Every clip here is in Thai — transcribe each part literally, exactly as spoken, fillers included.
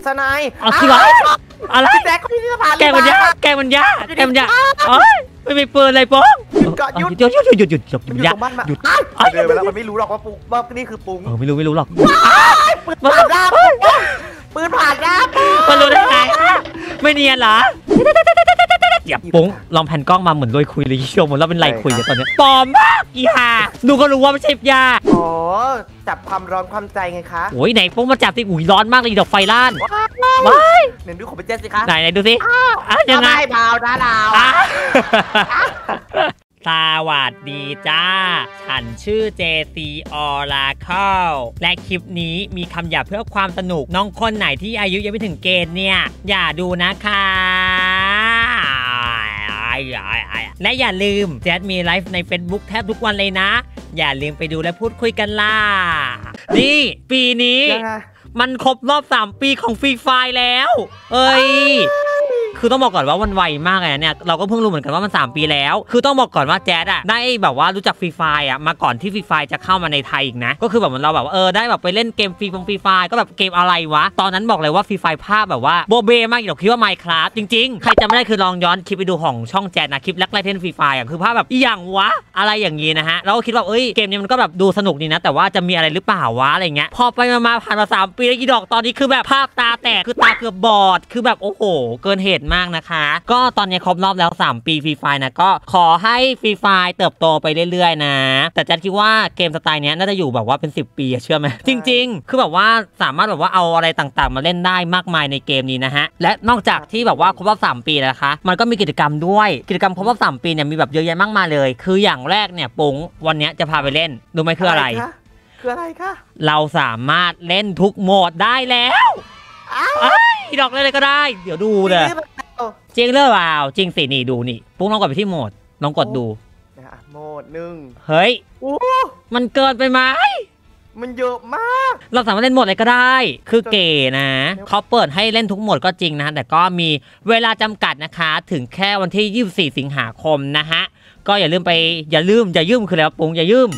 สนายเอาสิวะอะไรแจ็คพี่สะพานแกมันยากแกมันยากแกมันยากเอ้ยไม่มีปืนเลยป้องหยุดหยุดหยุดหยุดหยุดหยุดหยุดหยุดหยุดหยุดเดินไปแล้วมันไม่รู้หรอกว่าปุ้งว่านี่คือปุ้งเออไม่รู้ไม่รู้หรอกปืนผ่านหน้าปืนผ่านหน้ามันรู้ได้ไงไม่เนียนเหรออย่าปุ้งลองแผ่นกล้องมาเหมือนโดยคุยเลยชมเหมือนเราเป็นไรคุยกันตอนนี้ปลอมมากอีห่าดูก็รู้ว่าไม่ใช่ยาอ๋อจับความร้อนความใจไงคะโอ้ยไหนปุ้งมาจับสิอุ้ยร้อนมากเลยดอกไฟล้านว้ายเห็นดูของเป็นเจ๊สิคะไหนไหนดูสิอ่ะยังไงเบาๆนะเราสวัสดีจ้าฉันชื่อ เจ ซี Oracle และคลิปนี้มีคำหยาบเพื่อความสนุกน้องคนไหนที่อายุยังไม่ถึงเกณฑ์เนี่ยอย่าดูนะคะและอย่าลืมแจ๊ดมีไลฟ์ใน Facebook แทบทุกวันเลยนะอย่าลืมไปดูและพูดคุยกันล่ะนี่ปีนี้มันครบรอบสามปีของฟรีไฟแล้วเอ้ยคือต้องบอกก่อนว่ามันไวมากเลยเนี่ยเราก็เพิ่งรู้เหมือนกันว่ามันสามปีแล้วคือต้องบอกก่อนว่าแจ๊ดอะได้แบบว่ารู้จักฟรีไฟอะมาก่อนที่ฟรีไฟจะเข้ามาในไทยอีกนะก็คือแบบเหมือนเราแบบเออได้แบบไปเล่นเกมฟรีฟงฟรีไฟก็แบบเกมอะไรวะตอนนั้นบอกเลยว่าฟรีไฟภาพแบบว่าโบเบมากเราคิดว่า Minecraft จริงๆใครจำไม่ได้คือลองย้อนคลิปไปดูของช่องแจ๊ดนะคลิปแรกๆเล่นฟรีไฟอะคือภาพแบบอย่างวะอะไรอย่างงี้นะฮะเราก็คิดว่าเอ้ยเกมนี้มันก็แบบดูสนุกดีนะแต่ว่าจะมีอะไรหรือเปล่าวะอะไรเงี้ยพอไปมาผ่านมาสามปีแล้วอีดอกตอนนี้คือแบบภาพตาแตกคือตาเกือบบอดคือแบบโอ้โหเกินเหตุมากนะคะก็ตอนนี้ครบรอบแล้วสามปีฟรีไฟนะก็ขอให้ฟรีไฟเติบโตไปเรื่อยๆนะแต่จัดคิดว่าเกมสไตล์นี้น่าจะอยู่แบบว่าเป็นสิบปีเชื่อไหมจริงๆคือแบบว่าสามารถแบบว่าเอาอะไรต่างๆมาเล่นได้มากมายในเกมนี้นะฮะและนอกจากที่แบบว่าครบรอบสามปีนะคะมันก็มีกิจกรรมด้วยกิจกรรมครบรอบสามปีเนี่ยมีแบบเยอะแยะมากมายเลยคืออย่างแรกเนี่ยปุ้งวันนี้จะพาไปเล่นดูไหมคืออะไรคืออะไรคะเราสามารถเล่นทุกโหมดได้แล้วไอ้ดอกเล่นอะไรก็ได้เดี๋ยวดูเลยจริงหรือเปล่าจริงสินี่ดูนี่ปุ๊กลองกดไปที่โหมดลองกดดูโหมดหนึ่งเฮ้ยมันเกินไปไหมมันเยอะมากเราสามารถเล่นโหมดอะไรก็ได้คือเก๋นะเขาเปิดให้เล่นทุกโหมดก็จริงนะแต่ก็มีเวลาจำกัดนะคะถึงแค่วันที่ยี่สิบสี่สิงหาคมนะฮะก็อย่าลืมไปอย่าลืมอย่ายืมคือแล้วปุ๊กอย่ายืม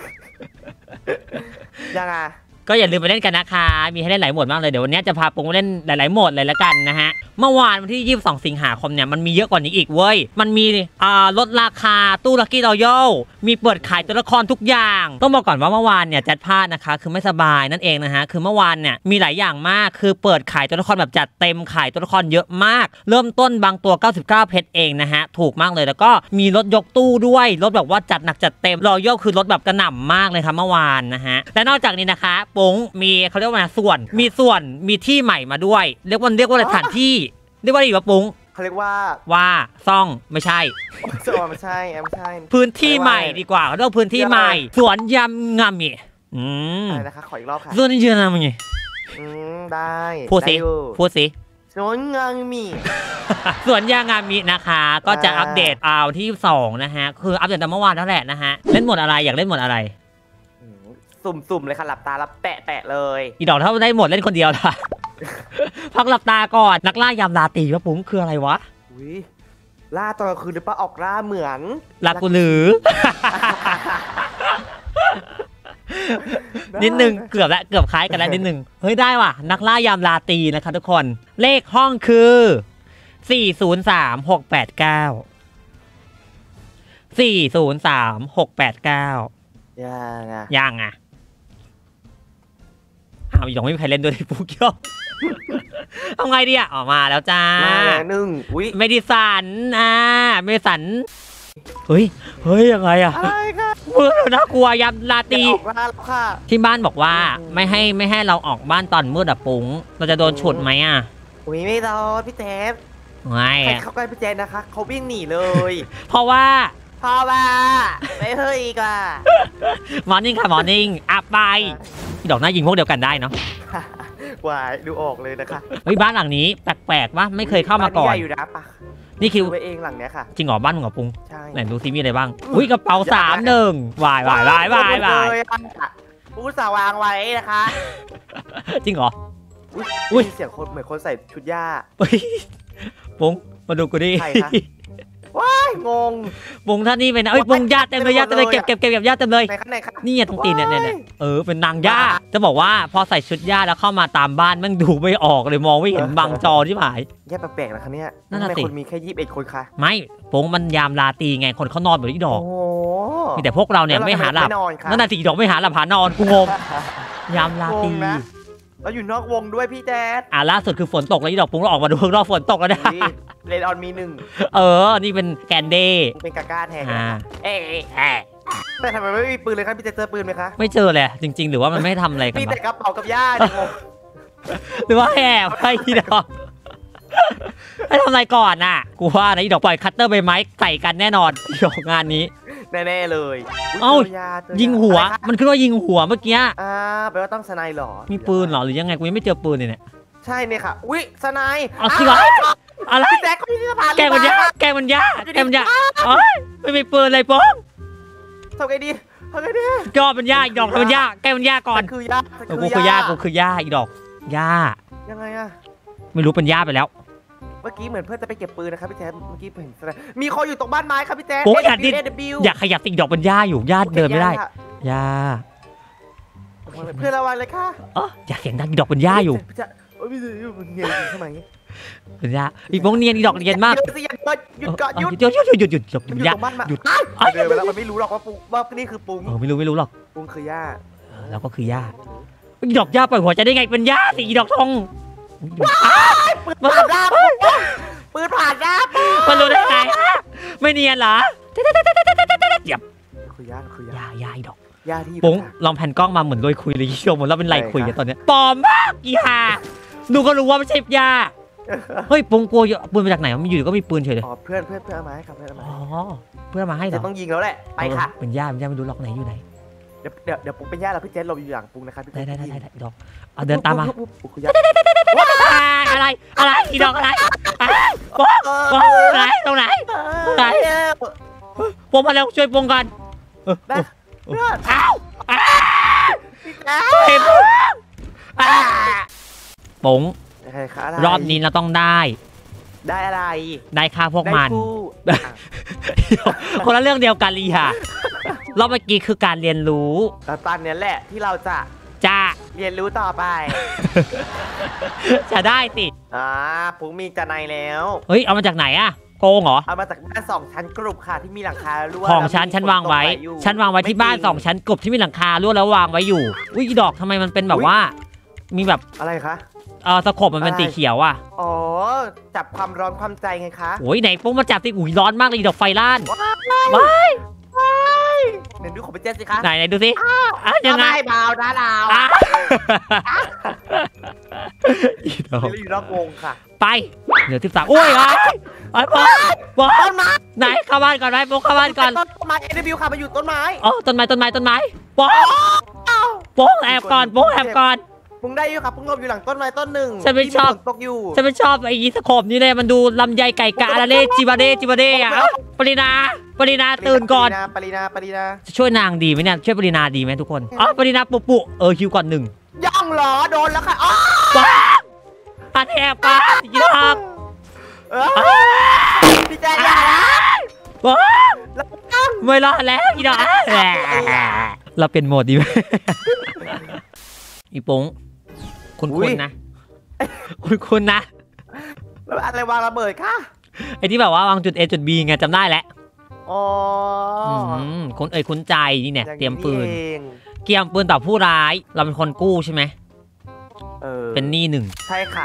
ยังไงก็อย่าลืมไปเล่นกันนะคะมีให้เล่นหลายโหมดมากเลยเดี๋ยววันนี้จะพาปุ้งเล่นหลายๆโหมดเลยละกันนะฮะเมื่อวานวันที่ยี่สิบสองสิงหาคมเนี่ยมันมีเยอะกว่านี้อีกเว้ยมันมีอ่าลดราคาตู้ลัคกี้รอยัลมีเปิดขายตัวละครทุกอย่างต้องบอกก่อนว่าเมื่อวานเนี่ยจัดพลาดนะคะคือไม่สบายนั่นเองนะฮะคือเมื่อวานเนี่ยมีหลายอย่างมากคือเปิดขายตัวละครแบบจัดเต็มขายตัวละครเยอะมากเริ่มต้นบางตัวเก้าสิบเก้าเพชรเองนะฮะถูกมากเลยแล้วก็มีรถยกตู้ด้วยรถแบบว่าจัดหนักจัดเต็มรอยัลคือรถแบบกระหน่ำมากเลยครับเมื่อวานนะฮะและนอกจากนี้นะคะปุ้งมีเขาเรียกว่าส่วนมีส่วนมีที่ใหม่มาด้วยเรียกว่าเรียกว่าอะไรสถานที่เรียกว่าอะไรวะปุ้งเขาเรียกว่าว่าซ่องไม่ใช่ซ่องไม่ใช่แอมใช่พื้นที่ใหม่ดีกว่าเขาเรียกพื้นที่ใหม่สวนยำงามิอืมอะไรนะคะขออีกรอบค่ะสวนยำงามิอืมได้พูดสิพูดสิสวนยางมิสวนยางงามินะคะก็จะอัปเดตเอาที่สองนะฮะคืออัปเดตตั้งเมื่อวานแล้วแหละนะฮะเล่นหมดอะไรอยากเล่นหมดอะไรสุ่มๆเลยค่ะหลับตาแล้วแปะๆเลยอีดอกถ้าได้หมดเล่นคนเดียวล่ะพักหลับตาก่อนนักล่ายามลาตีว่าปุ้งคืออะไรวะอุ้ยล่าตอนกลางคืนหรือเปล่าออกล่าเหมือนลากูหรือนิดนึงเกือบละเกือบคล้ายกันแล้วนิดนึงเฮ้ยได้ว่ะนักล่ายามลาตีนะคะทุกคนเลขห้องคือสี่ศูนย์สามหกแปดเก้าสี่ศูนย์สามหกแปดเก้ายังอ่ะยังอ่ะอ้าวยังไม่มีใครเล่นด้วยที่ปุ๊กย่อเอาไงดีอ่ะออกมาแล้วจ้ามาแล้วหนึ่งอุ้ยเมดิสันอ่าเมดิสันเฮ้ยเฮ้ยยังไงอ่ะเมื่อน่ากลัวยามลาตีที่บ้านบอกว่าไม่ให้ไม่ให้เราออกบ้านตอนมืดอ่ะปุ้งเราจะโดนฉุดไหมอ่ะอุ้ยไม่โดนพี่เจฟไม่เขาใกล้พี่เจฟนะคะเขาวิ่งหนีเลยเพราะว่าพอว่าไม่เฮ้ยอีกอ่ะมอร์นิ่งค่ะมอร์นิ่งอัพไปดอกหน้ายิงพวกเดียวกันได้เนาะวายดูออกเลยนะคะเฮ้ยบ้านหลังนี้แปลกๆว่าไม่เคยเข้ามาก่อนอยู่นะปะนี่คิวไปเองหลังเนี้ยค่ะจริงเหรอบ้านมึงเหรอปุ้งไหนดูซิมีอะไรบ้างอุ้ยกระเป๋าสามหนึ่งวายวายวายวายวายผู้สาวางไว้นะคะจริงเหรออุ้ยเสียงคนเหมือนคนใส่ชุดหญ้าปุ้งมาดูกูดิว้ายงงปุงท่านี่เป็นเอ้ยปุงญาติเต็มเลยญาติเต็มเลยเก็บเก็บเก็บเก็บญาติเต็มเลยไหนคะไหนคะนี่ตรงตีนเนี่ยเนี่ยเออเป็นนางย่าจะบอกว่าพอใส่ชุดย่าแล้วเข้ามาตามบ้านมันดูไม่ออกเลยมองไม่เห็นบังจอที่หายแย่แปลกๆนะคะเนี่ยนั่นน่ะสิคนมีแค่ยี่สิบเอ็ดคนค่ะไม่ปุงมันยามราตรีไงคนเขานอนหมดที่ดอกมีแต่พวกเราเนี่ยไม่หาหลับนั่นน่ะสิดอกไม่หาหลับหานอนกูงงยามราตรีแล้วอยู่นอกวงด้วยพี่แจ๊ดอ่ะล่าสุดคือฝนตกแล้วที่ดอกปุงเราออกมาดูข้างนอกฝนตกแล้วนะเรนออนมีหนึ่งเออนี่เป็นแกนเดย์เป็นกาก้าแทนเอ๊ะแต่ทำไมไม่มีปืนเลยครับพี่แจ๊ดเจอปืนไหมคะไม่เจอเลยจริงๆหรือว่ามันไม่ทำอะไรกันมีแต่กระเป๋ากับย่าหรือว่าแอบไปที่ดอกให้ทำอะไรก่อนน่ะกูว่านะดอกปล่อยคัตเตอร์ใบไม้ใส่กันแน่นอนดอกงานนี้แน่ๆเลยเอ้ายิงหัวมันขึ้นว่ายิงหัวเมื่อกี้อ่าแปลว่าต้องสไนหรอมีปืนหรอหรือยังไงกูยังไม่เจอปืนเลยเนี่ยใช่เนี่ยค่ะอุ้ยสไนอ๋อจริงเหรออะไรแจ็คพี่สะพานแกมันยากแกมันยากแกมันยากเอ้ยไม่มีปืนเลยป้องทำไงดีทำไงดีจอมันยากดอกมันยากแกมันยากก่อนคือยากกูคือยากกูคือยากอีดอกยายังไงอะไม่รู้เป็นยาไปแล้วเมื่อกี้เหมือนเพื่อนจะไปเก็บปืนนะครับพี่แจ๊ดเมื่อกี้เห็นมีคนอยู่ตรงบ้านไม้ครับพี่แจ๊ดโอ้ยอยากดิ้นอยากขยับติดดอกเป็นย่าอยู่ญาติเดินไม่ได้ย่าเพื่อนระวังเลยค่ะอ๋ออยากเห็นดังดอกเป็นย่าอยู่พี่แจ๊ดโอ้ยพี่แจ๊ดเงียบทำไมเป็นย่าอีกวงเนียนอีดอกเนียนมากหยุดก่อนหยุดหยุดหยุดหยุดหยุดหยุดหยุดย่าหยุดเดินไปแล้วมันไม่รู้หรอกว่าปุ้งว่านี่คือปุ้งเออไม่รู้ไม่รู้หรอกปุ้งคือย่าแล้วก็คือย่าอีดอกย่าปล่อยหัวใจได้ไงเป็นย่าสิอีดอกทองปืนผ่านหน้าปืนผ่านหน้ามันรู้ได้ไงไม่เนียนเหรอเจ็บคือย่าคือยาย่าอีดอกย่าที่ปุ้งลองแผ่นกล้องมาเหมือนโดยคุยเลยชมเหมือนเราเป็นไรคุยกันตอนนี้ปลอมมากอีห่าดูก็รู้ว่าไม่ใช่ยาเฮ้ยปุ้งกลัวปืนมาจากไหนมันอยู่ก็มีปืนเฉยเลยอ๋อเพื่อนเพื่อนเพื่อนเอามาให้ครับเพื่อนเอามาอ๋อเพื่อนมาให้เหรอต้องยิงแล้วแหละไปค่ะเป็นย่าเป็นย่าไม่รู้หรอกไหนอยู่ไหนเดี๋ยวเดี๋ยวเดี๋ยวปุ้งเป็นย่าแล้วพี่เจนเราอยู่หลังปุ้งนะครับได้ได้ได้ได้ดอกเอาเดินตามมาอะไรอะไรอีดอกอะไรปุ้งปุ้งไหนตรงไหนไหนปุ้งมาแล้วช่วยปุ้งกันได้อ้าวเห็นปุ้งรอบนี้เราต้องได้ได้อะไรได้ค่าพวกมันคนละเรื่องเดียวกันลีค่ะรอบเมื่อกี้คือการเรียนรู้ตอนนี้แหละที่เราจะจะเรียนรู้ต่อไปจะได้สิอ่าปุ้งมีจะในแล้วเฮ้ยเอามาจากไหนอะโกงเหรอเอามาจากบ้านสองชั้นกรุบค่ะที่มีหลังคารั่วของชั้นชั้นวางไว้ชั้นวางไว้ที่บ้านสองชั้นกรุบที่มีหลังคารั่วแล้ววางไว้อยู่อุ้ยดอกทำไมมันเป็นแบบว่ามีแบบอะไรคะเออตะขบมันเป็นสีเขียวอ่ะอ๋อจับความร้อนความใจไงคะโอ้ยไหนปุ๊บมาจับสิอุ้ยร้อนมากเลยดอกไฟล้านว้ายว้ายไหนดูของไปเจ๊สิคะไหนไหนดูสิอ่ะยังไงเบานะเราอยู่นอกวงค่ะไปเดี๋ยวที่สามโอ้ยไอ้ไอ้ป๊อป๊อต้นไม้ไหนเข้าบ้านก่อนไหมป๊อเข้าบ้านก่อนต้นไม้เอ็นบิวค่ะมาอยู่ต้นไม้อ๋อต้นไม้ต้นไม้ต้นไม้ป๊อป๊อแอบก่อนป๊อแอบก่อนปุ้งได้อยู่ครับปุ้งหลบอยู่หลังต้นไม้ต้นหนึ่งฉันไม่ชอบตกอยู่ฉันไม่ชอบไอ้ยีสโคปนี่เลยมันดูลำไยไก่กะอะไรเล่จิบาเดจิบาเดอ่ะปรินาปรินาตื่นก่อนปรินาปรินาจะช่วยนางดีไหมเนี่ยช่วยปรินาดีไหมทุกคนอ๋อปรินาปุปุเออคิวก่อนหนึ่งย่องเหรอโดนแล้วค่ะอ๋ออันแอบป้ายีราฟพี่แจ๊ดอย่านะไม่รอดแล้วยีราฟเราเป็นโหมดดีไหมอีปุ้งคุณคุณนะคุณคุณนะแล้วอะไรวางระเบิดค่ะไอ้ที่แบบว่าวางจุด A จุด B ไงจำได้แล้วอ๋อคุณเอ่ยคุณใจนี่เนี่ยเตรียมปืนเกี่ยมปืนต่อผู้ร้ายเราเป็นคนกู้ใช่ไหมเออเป็นหนี้หนึ่งใช่ค่ะ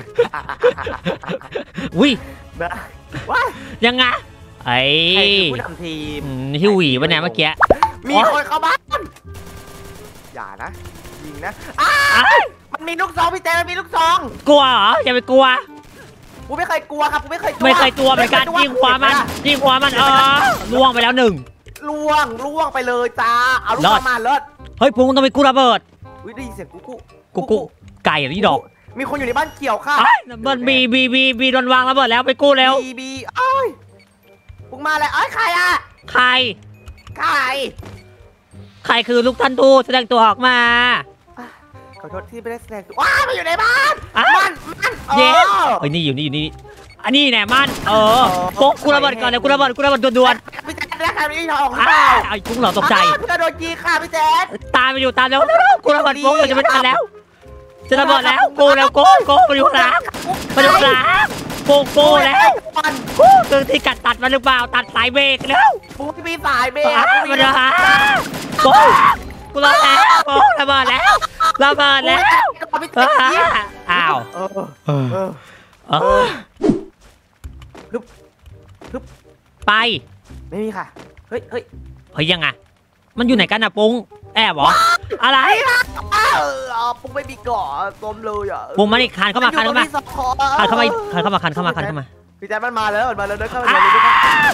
อุ้ยว้ายังไงไอ้ผู้นำทีมฮิวหวีวะเนี่ยเมื่อกี้มีคนเข้าบ้านอย่านะยิงนะมันมีลูกซองพี่แจ๊มันมีลูกซองกลัวเหรออย่าไปกลัวกูไม่เคยกลัวครับกูไม่เคยไม่เคยตัวเหมือนกันยิงขวามันยิงขวามันเออล่วงไปแล้วหนึ่งล่วงล่วงไปเลยจ้าเอาลูกมาเลิศเฮ้ยปุ้งต้องไปกู้ระเบิดวิได้ยินเสียงกุ๊กกุ๊กกุ๊กไก่หรือดอกมีคนอยู่ในบ้านเกี่ยวค่ะมันบีบีบีบีโดนวางระเบิดแล้วไปกู้แล้วบีบีเอ้ยปุ้งมาเลยเอ้ยใครอะใครใครใครคือลูกท่านทูตแสดงตัวออกมาขอโทษที่ไม่ได้แสดงตัวว้ามาอยู่ในบ้านมันมันเย้เอ้ยนี่อยู่นี่อยู่นี่ไออันนี้แน่มันเออโป๊กกูระเบิดก่อนเลยกูระเบิดกูระเบิดด่วนพี่แจ๊ดได้ค่ะพี่ทองๆอ้าไอ้กุ้งเหรอตกใจเพื่อนโดนยิงค่ะพี่แจ๊ดตามไปอยู่ตามแล้วกูระเบิดโป๊กจะไม่ทันแล้วจะระเบิดแล้วกูแล้วกูกูไปอยู่หลังไปอยู่หลังกูกูแล้วกูคือที่กัดตัดมันหรือเปล่าตัดสายเบรกแล้วปูที่มีสายเบรกมาเดี๋ยวฮะกูกูระเบิดแล้วกูระเบิดแล้วระเบิดแล้วอ้าวเออเออเออไปไม่มีค่ะเฮ้ยเฮ้ยเฮ้ยยังไงมันอยู่ไหนกันอะปุ้งแอบเหรออะไรเออปุ้งไม่มีเกาะกลมเลยอ่ะปุ้งมาดิคานเข้ามาคานเข้ามาคานเข้ามาคานเข้ามาคานเข้ามาคานเข้ามาพี่แจ๊ดมันมาแล้วมันมาแล้วเดินเข้ามาเลยพี่แจ๊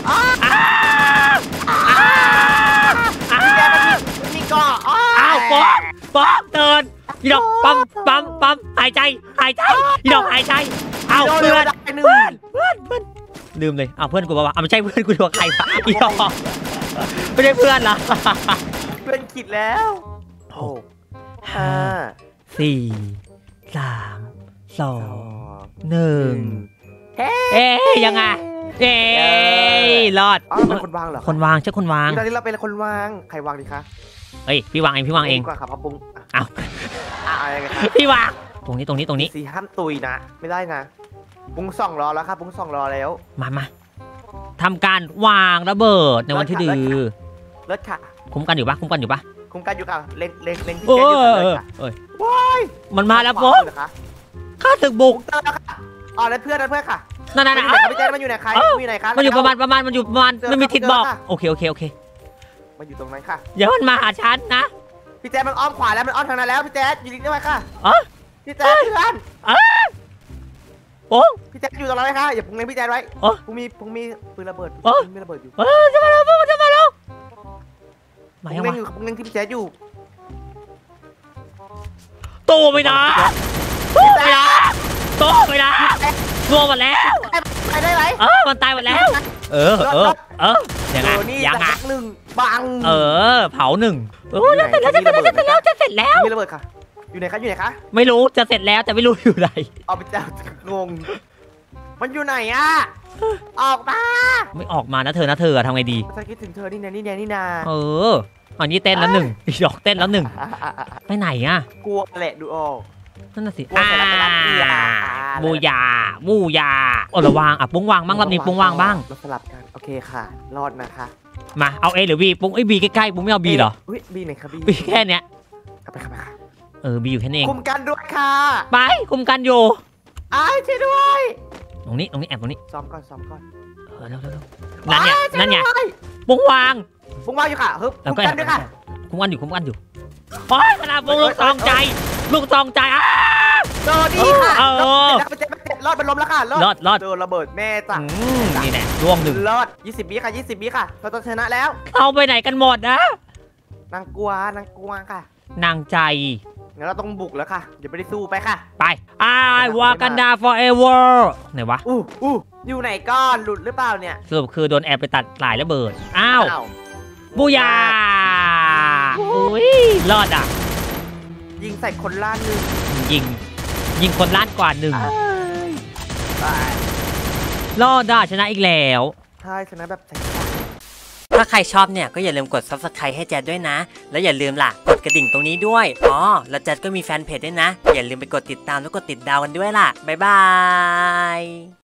ดมันมีเกาะอ้าวป๊อกป๊อกเดินอีดอกปั๊มปั๊มปั๊มหายใจหายใจอีดอกหายใจอ้าวเพื่อนเพื่อนเพื่อนเพื่อนลืมเลยอ้าวเพื่อนกูบอกว่าอ้าวไม่ใช่เพื่อนกูดูใครวะอีดอกไม่ใช่เพื่อนเหรอเพื่อนขิดแล้วหกห้าสี่สามสองหนึ่งเอ๊ยยังไงเอ๊ยรอดอ๋อเราเป็นคนวางเหรอคนวางใช่คนวางตอนนี้เราเป็นคนวางใครวางดีคะเฮ้ยพี่วางเองพี่วางเองกว่าครับพ่อปุ้งอ้าวอ่าอะไรกันครับพี่วางตรงนี้ตรงนี้ตรงนี้สี่ห้ามตุยนะไม่ได้นะปุ้งส่องรอแล้วครับปุ้งส่องรอแล้วมามาทำการวางระเบิดในวันที่ดื้อเลิศค่ะคุ้มกันอยู่ปะคุ้มกันอยู่ปะคุ้มกันอยู่ค่ะเล็งเล็งเล็งที่โอ้เจ๊อยู่ยค่ะเลิศค่ะเอ้ยว้ายมันมาแล้วปุ๊บข้าศึกบุกปุ้งเติมแล้วค่ะอ๋อนั่นเพื่อนนั่นเพื่อนค่ะนั่นมันั่นนอยู่ไหนครับพี่เจ๊มันอยู่ไหนคะมันอยู่ไหนคะมันอยู่ประมาณประมาณมันอยู่ประมาณมันมีทิศบอกโอเคโอเคโอเคมันอยู่ตรงนั้นค่ะเดี๋ยวมันมาหาฉันนะพี่แจ๊มันอ้อมขวาแล้วมันอ้อมทางนั้นแล้วพี่แจ๊อยู่ดีด้วยค่ะอ๋อพี่แจ๊เพื่อนโอ้พี่แจ๊อยู่ตรงนั้นไหมคะอย่าปุ้งเล็งพี่แจ๊ไว้อ๋อปุ้งมีปุ้งมีปืนระเบิดอ๋อมีระเบิดอยู่เออจะมาแล้วปุ๊บจะมาแล้วมาปุ้ยังงเล็วะงอยู่ปุ้งเล็งที่พี่แจ๊อยู่ตู้ไม่นะตู้ไม่นะตู้ไม่นะรวมหมดแล้วไปได้ไหมเออมันตายหมดแล้ว เออเออเออยังไงโอ้นี่ยังไงหนึ่งบังเออเผาหนึ่งโอ้ยจะเสร็จแล้วจะเสร็จแล้วจะเสร็จแล้วจะเสร็จแล้วมีระเบิดค่ะ อยู่ไหนคะอยู่ไหนคะไม่รู้จะเสร็จแล้วแต่ไม่รู้อยู่ไหนเอาไปเจ้างงมันอยู่ไหนอะออกมาไม่ออกมานะเธอนะเธอทำไงดีฉันคิดถึงเธอนี่นะนี่นะนี่นาเอออันนี้เต้นแล้วหนึ่งอีดอกเต้นแล้วหนึ่งไปไหนอ่ะกลัวแหละดูออกนั่นน่ะสิกลัวเสร็จแล้วจะรับเบียร์บูยาบูยาโอ้ระวางอ่ะปุ้งวางบ้างรอบนี้ปุ้งวางบ้างเราสลับกันโอเคค่ะ รอดนะคะมาเอาเอหรือบีปุ้งไอ้บีใกล้ๆปุ้งไม่เอาบีเหรออุ้ยบีไหนคะบีบีแค่เนี้ยเอาไปค่ะไปค่ะเออบีอยู่แค่นี้เองคุมกันด้วยค่ะไปคุมกันอยู่อ้ายช่วยด้วยตรงนี้ตรงนี้แอบตรงนี้ซ้อมก่อนซ้อมก่อนเออเร็วเร็วเร็วนั่นเนี่ยอ้ายช่วยนั่นเนี่ยด้วยปุ้งวางปุ้งว่างอยู่ค่ะฮึบแล้วคุมก็กันด้วยค่ะคุมกันอยู่คุมกันอยู่โอ้ยเวลาปุ้งลูกซองใจลูกซองใจอ้าโดนนี่ค่ะเออรอดเจ็บเจ็บรอดเป็นลมแล้วค่ะรอดรอดโดนระเบิดแม่จ้ะอืมนี่แน่ร่วงหนึ่งรอดยี่สิบวิค่ะยี่สิบวิค่ะเราต้องชนะแล้วเอาไปไหนกันหมดนะนางกลัวนางกลัวค่ะนางใจงั้นเราต้องบุกแล้วค่ะอย่าไปได้สู้ไปค่ะไปอาวากันดา forever ไหนวะอู้อู้อยู่ไหนก้อนหลุดหรือเปล่าเนี่ยสรุปคือโดนแอบไปตัดสายระเบิด อ้าวอ้าวบูยาอุ้ยรอดอ่ะยิงใส่คนล่านหนึ่งยิง ยิงคนล้านกว่าหนึ่งเอ้ยไปรอดอ่ะชนะอีกแล้วใช่ชนะแบบใส่ถ้าใครชอบเนี่ยก็อย่าลืมกด ซับสไครบ์ ให้แจดด้วยนะ แล้วอย่าลืมล่ะ กดกระดิ่งตรงนี้ด้วย อ๋อ แล้วแจดก็มีแฟนเพจด้วยนะ อย่าลืมไปกดติดตามแล้วกดติดดาวกันด้วยล่ะ บ๊ายบาย